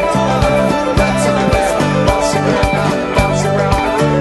Let's have a little bossing around, bouncing around.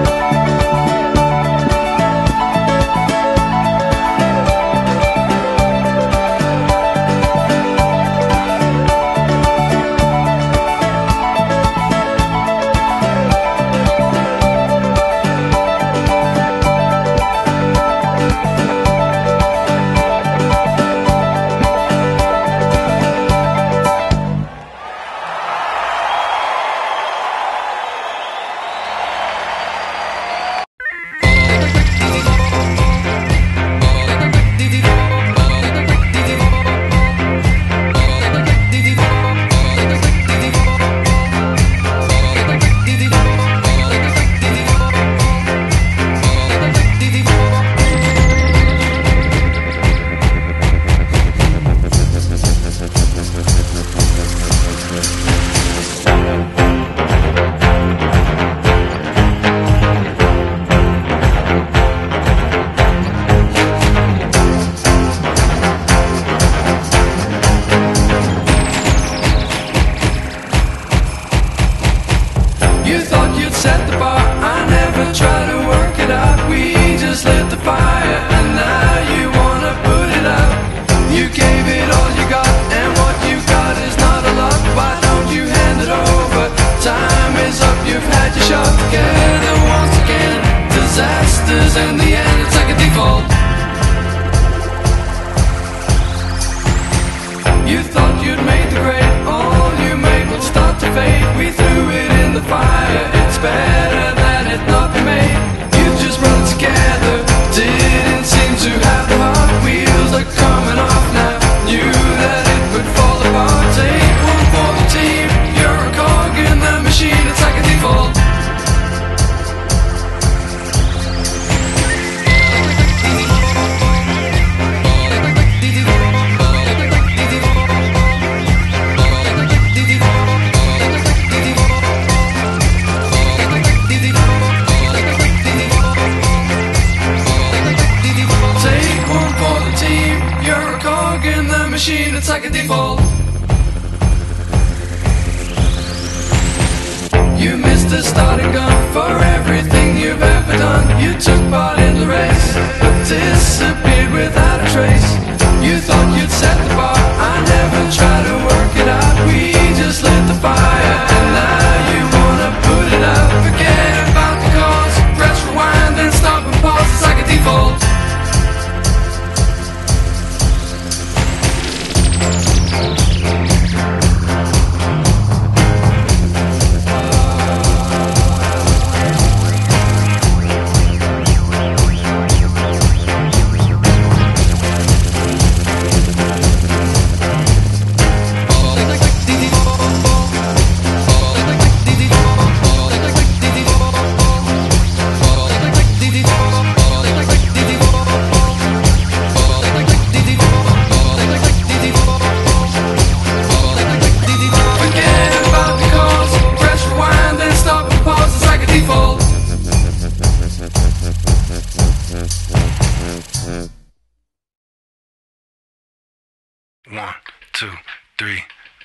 You thought you'd set the bar, I never tried to work it out. We just lit the fire and now you wanna put it out. You gave it all you got and what you got is not a lot. Why don't you hand it over? Time is up, you've had your shot. Together once again, disasters in the end, it's like a default. You thought you'd made the grade, all you made would start to fade. We threw it in the fire, it's better than it not be made. You just run together, didn't seem to have the heart. Wheels are coming off now, knew that it would fall apart. Take one for the team, you're a cog in the machine, it's like a default. screen, it's like a default. You missed the starting gun for everything you've ever done. You took part in the race, but disappeared without a trace. You thought you'd set the bar, I never tried to work it out. We just lit the fire, and now you wanna put it out. Forget about the cause, press rewind, then stop and pause, it's like a default. One, two, three,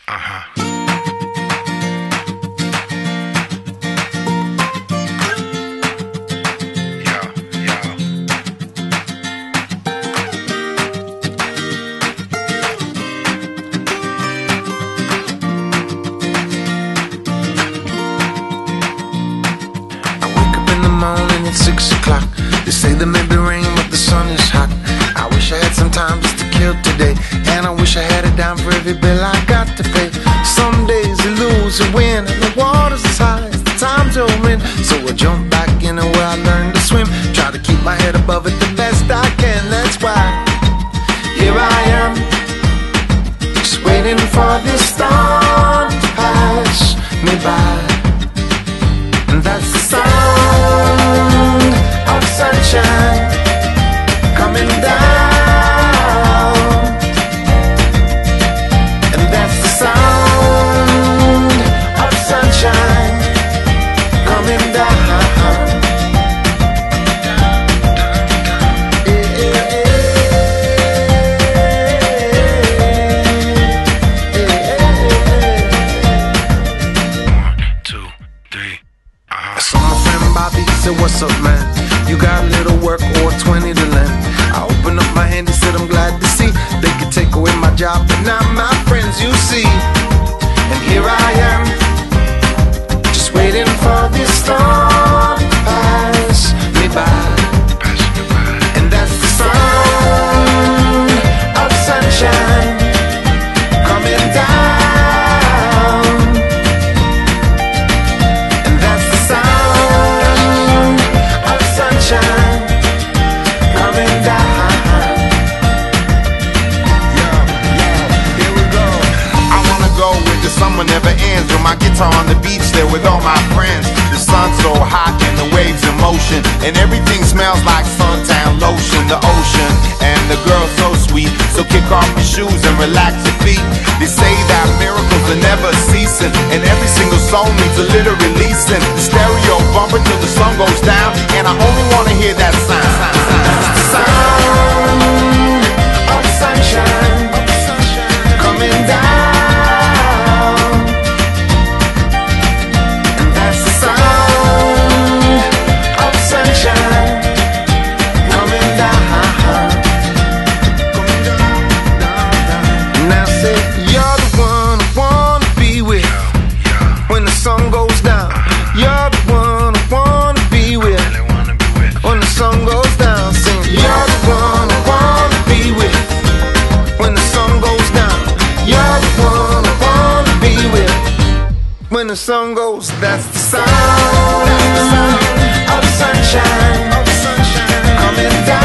I wake up in the morning at 6 o'clock. They say there may be rain, but the sun is hot. I wish I had some time just to kill today, and I wish I had it down for every bill I got to pay. Some days you lose, you win, and the water's as high as the times you're in. So I jump back in where I learned to swim, try to keep my head above it the best I can. That's why here I am, just waiting for this storm to pass me by. And that's the sound of sunshine coming down. And that's the sound of sunshine coming down. One, two, three, I saw my friend Bobby, he said, what's up, man? You got a little work or 20 to lend? I opened up my hand, he said, I'm glad to see they could take away my job, but not my friends, you see. And here I am, just waiting for this storm to pass me by. And that's the sound of sunshine coming down. And that's the sound of sunshine coming down. Here we go. I wanna go where the summer never ends, with my guitar on the beach there with all my friends. The sun's so hot and the waves in motion, and everything smells like suntan lotion. The ocean and the girl so sweet, so kick off your shoes and relax your feet. They say that miracles are never ceasing, and every single song needs a little releasing. The stereo bumping till the sun goes down, and I only wanna hear that sound. The sound of sunshine coming down. And that's the sound of sunshine coming down. Now say you're the one I wanna be with when the sun goes down. You're the one I wanna be with when the sun goes down. Sing, you're the one I wanna be with when the sun goes down. You're the one I wanna be with when the sun goes. That's the sound of sunshine coming down.